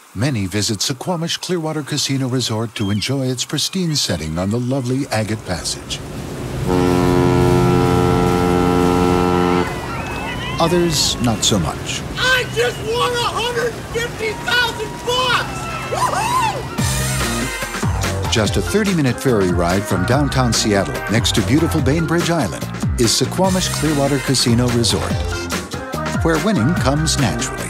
Many visit Suquamish Clearwater Casino Resort to enjoy its pristine setting on the lovely Agate Passage. Others, not so much. I just won $150,000! Woohoo! Just a 30-minute ferry ride from downtown Seattle, next to beautiful Bainbridge Island, is Suquamish Clearwater Casino Resort, where winning comes naturally.